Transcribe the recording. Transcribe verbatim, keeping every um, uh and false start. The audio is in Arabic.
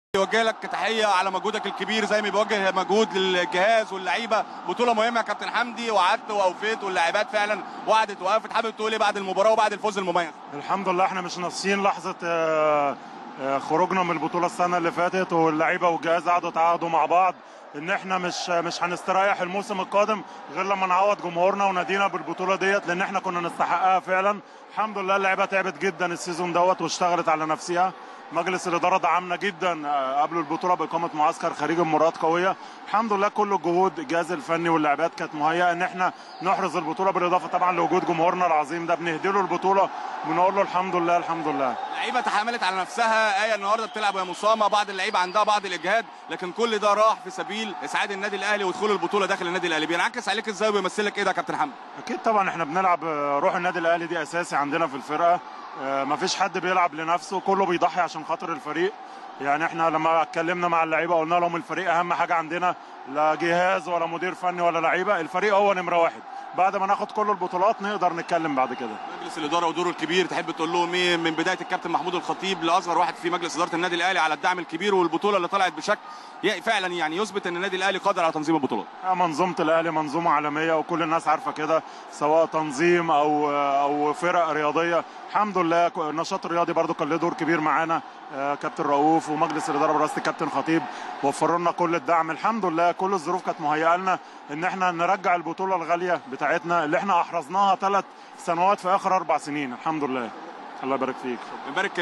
يوجه لك تحيه على مجهودك الكبير زي ما بيوجه مجهود للجهاز واللعيبه. بطوله مهمه يا كابتن حمدي، وعدت واوفيت واللاعبات فعلا وعدت ووقفت. حابب تقول ايه بعد المباراه وبعد الفوز المميز؟ الحمد لله احنا مش ناسيين لحظه خروجنا من البطوله السنه اللي فاتت، واللعيبه والجهاز قعدوا تعاقدوا مع بعض ان احنا مش مش هنستريح الموسم القادم غير لما نعوض جمهورنا ونادينا بالبطوله ديت، لان احنا كنا نستحقها فعلا. الحمد لله اللعيبه تعبت جدا السيزون دوت واشتغلت على نفسها. مجلس الاداره دعمنا جدا قبل البطوله باقامه معسكر خارجي بمباريات قويه. الحمد لله كل الجهود الجهاز الفني واللاعبات كانت مهيئه ان احنا نحرز البطوله، بالاضافه طبعا لوجود جمهورنا العظيم ده بنهدي له البطوله بنقول له الحمد لله الحمد لله. اللعيبه تحملت على نفسها. ايه النهارده بتلعب وهي مصابه، بعض اللعيبه عندها بعض الاجهاد، لكن كل ده راح في سبيل اسعاد النادي الاهلي ودخول البطوله داخل النادي الاهلي. بينعكس عليك ازاي وبيمثلك ايه ده يا كابتن حمدي؟ اكيد طبعا احنا بنلعب روح النادي الاهلي دي اساسي عندنا في الفرقه. ما فيش حد بيلعب لنفسه، كله بيضحي عشان خاطر الفريق. يعني احنا لما اتكلمنا مع اللعيبه قلنا لهم الفريق اهم حاجه عندنا، لا جهاز ولا مدير فني ولا لعيبه، الفريق هو نمره واحد. بعد ما ناخد كل البطولات نقدر نتكلم بعد كده. مجلس الاداره ودوره الكبير تحب تقول لهم ايه من بدايه الكابتن محمود الخطيب لاصغر واحد في مجلس اداره النادي الاهلي على الدعم الكبير والبطوله اللي طلعت بشكل فعلا يعني يثبت ان النادي الاهلي قادر على تنظيم البطولات؟ منظومه الاهلي منظومه عالميه وكل الناس عارفه كده، سواء تنظيم او او فرق رياضيه. الحمد لله النشاط الرياضي برضو كان له دور كبير معانا. كابتن رؤوف ومجلس الاداره برئاسه الكابتن خطيب وفروا لنا كل الدعم. الحمد لله كل الظروف كانت مهيئه لنا ان احنا نرجع البطوله الغاليه بتاعتنا اللي احنا احرزناها ثلاث سنوات في اخر اربع سنين. الحمد لله. الله يبارك فيك. يبارك